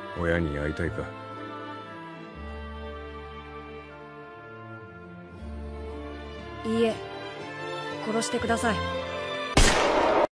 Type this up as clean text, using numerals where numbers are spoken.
親に会いたいか？ いいえ、殺してください。